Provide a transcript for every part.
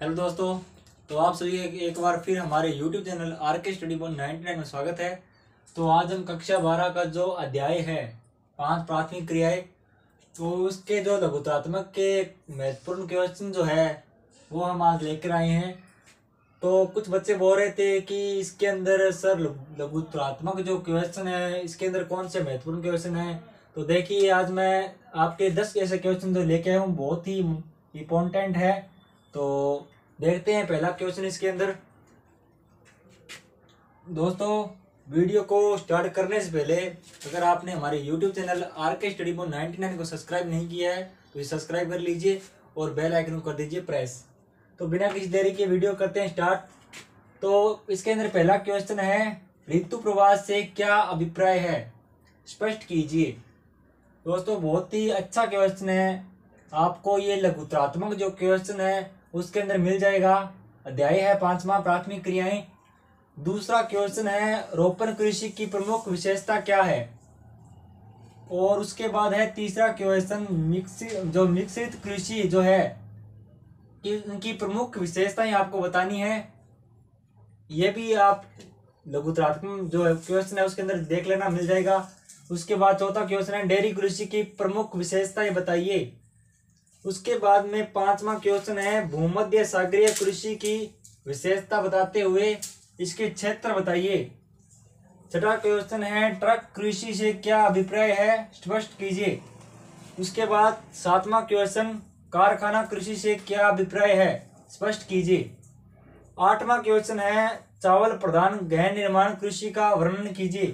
Hello दोस्तों। तो आप सभी एक बार फिर हमारे YouTube channel RK study point 99 में स्वागत है। तो आज हम कक्षा 12 का जो अध्याय है 5 प्राथमिक क्रियाएं, तो उसके जो लघुतात्मक के महत्वपूर्ण क्वेश्चन जो है वो हम आज लेकर आए हैं। तो कुछ बच्चे बोल रहे थे कि इसके अंदर सर लघुतात्मक जो क्वेश्चन है इसके अंदर कौन से महत्वपूर्ण क्वेश्चन है। तो देखिए आज मैं आपके 10 ऐसे क्वेश्चन जो लेके आया हूँ, बहुत ही इम्पोर्टेंट है। तो देखते हैं पहला क्वेश्चन इसके अंदर। दोस्तों वीडियो को स्टार्ट करने से पहले अगर आपने हमारे YouTube channel RK study point 99 को सब्सक्राइब नहीं किया है तो इसे सब्सक्राइब कर लीजिए और बेल आइकन को कर दीजिए प्रेस। तो बिना किसी देरी के वीडियो करते हैं स्टार्ट। तो इसके अंदर पहला क्वेश्चन है, ऋतु प्रवास से क्या अभिप्राय है, स्पष्ट कीजिए। दोस्तों बहुत ही अच्छा क्वेश्चन है, आपको ये लघुतात्मक जो क्वेश्चन है उसके अंदर मिल जाएगा। अध्याय है 5वां प्राथमिक क्रियाएं। दूसरा क्वेश्चन है, रोपण कृषि की प्रमुख विशेषता क्या है। और उसके बाद है तीसरा क्वेश्चन, मिश्रित कृषि जो है इनकी प्रमुख विशेषताएं आपको बतानी है। ये भी आप लघुतात्मक जो क्वेश्चन है उसके अंदर देख लेना, मिल जाएगा। उसके बाद चौथा क्वेश्चन है, डेयरी कृषि की प्रमुख विशेषताएं बताइए। उसके बाद में 5वां क्वेश्चन है, भूमध्य सागरीय कृषि की विशेषता बताते हुए इसके क्षेत्र बताइए। छठा क्वेश्चन है, ट्रक कृषि से क्या अभिप्राय है, स्पष्ट कीजिए। उसके बाद 7वां क्वेश्चन, कारखाना कृषि से क्या अभिप्राय है, स्पष्ट कीजिए। 8वां क्वेश्चन है, चावल प्रधान गहन निर्माण कृषि का वर्णन कीजिए।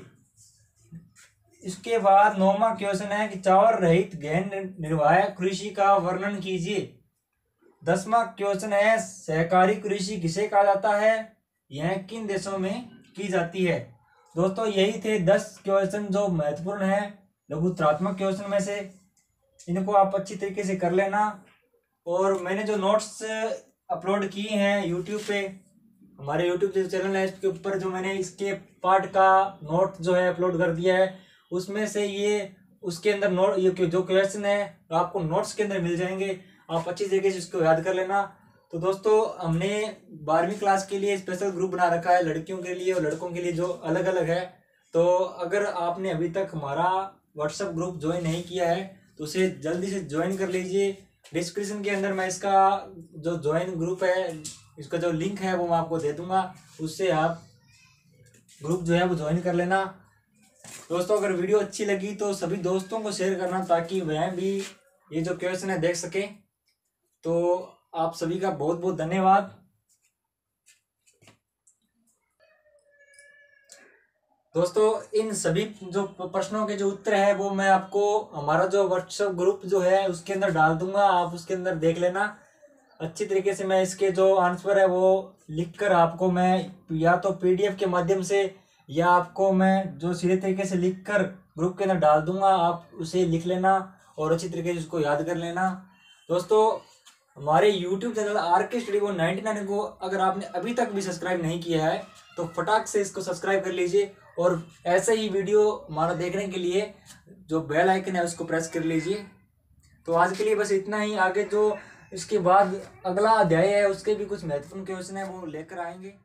इसके बाद 9वां क्वेश्चन है कि चावल रहित गहन निर्वाह कृषि का वर्णन कीजिए। 10वां क्वेश्चन है, सहकारी कृषि किसे कहा जाता है, यह किन देशों में की जाती है। दोस्तों यही थे 10 क्वेश्चन जो महत्वपूर्ण है लघुतात्मक क्वेश्चन में से। इनको आप अच्छी तरीके से कर लेना। और मैंने जो नोट्स अपलोड किए हैं यूट्यूब पे, हमारे यूट्यूब जो चैनल है इसके ऊपर जो मैंने इसके पार्ट का नोट जो है अपलोड कर दिया है, उसमें से ये उसके अंदर नोट ये जो क्वेश्चन है आपको नोट्स के अंदर मिल जाएंगे। आप अच्छी तरीके से इसको याद कर लेना। तो दोस्तों हमने 12वीं क्लास के लिए स्पेशल ग्रुप बना रखा है, लड़कियों के लिए और लड़कों के लिए जो अलग अलग है। तो अगर आपने अभी तक हमारा व्हाट्सएप ग्रुप ज्वाइन नहीं किया है तो उसे जल्दी से ज्वाइन कर लीजिए। डिस्क्रिप्शन के अंदर मैं इसका जो ज्वाइन ग्रुप है इसका जो लिंक है वो मैं आपको दे दूंगा, उससे आप ग्रुप जो है वो ज्वाइन कर लेना। दोस्तों अगर वीडियो अच्छी लगी तो सभी दोस्तों को शेयर करना ताकि वह भी ये जो क्वेश्चन है देख सके। तो आप सभी का बहुत बहुत धन्यवाद। दोस्तों इन सभी जो प्रश्नों के जो उत्तर है वो मैं आपको हमारा जो व्हाट्सएप ग्रुप जो है उसके अंदर डाल दूंगा, आप उसके अंदर देख लेना। अच्छी तरीके से मैं इसके जो आंसर है वो लिखकर आपको मैं या तो PDF के माध्यम से या आपको मैं जो सीधे तरीके से लिखकर ग्रुप के अंदर डाल दूंगा, आप उसे लिख लेना और अच्छी तरीके से उसको याद कर लेना। दोस्तों हमारे YouTube channel RK study point 99 को अगर आपने अभी तक भी सब्सक्राइब नहीं किया है तो फटाक से इसको सब्सक्राइब कर लीजिए और ऐसे ही वीडियो हमारा देखने के लिए जो बेल आइकन है उसको प्रेस कर लीजिए। तो आज के लिए बस इतना ही। आगे जो इसके बाद अगला अध्याय है उसके भी कुछ महत्वपूर्ण क्वेश्चन है वो लेकर आएंगे।